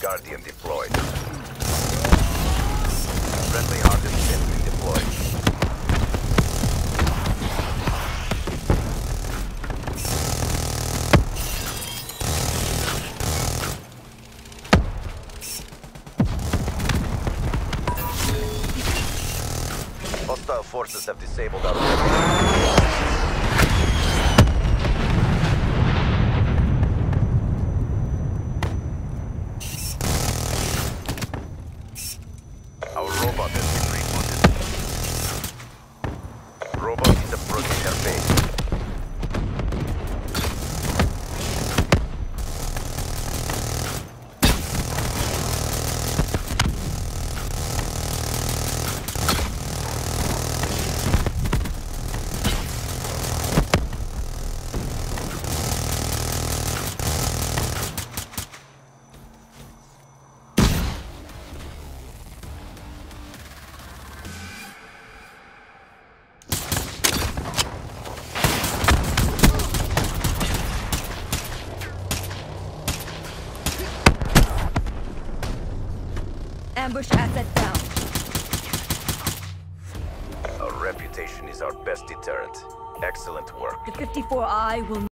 Guardian deployed. Friendly hardened sentry deployed. Hostile forces have disabled our robot has been rebooted. Robot is approaching their base. Ambush asset down. Our reputation is our best deterrent. Excellent work. The 54I will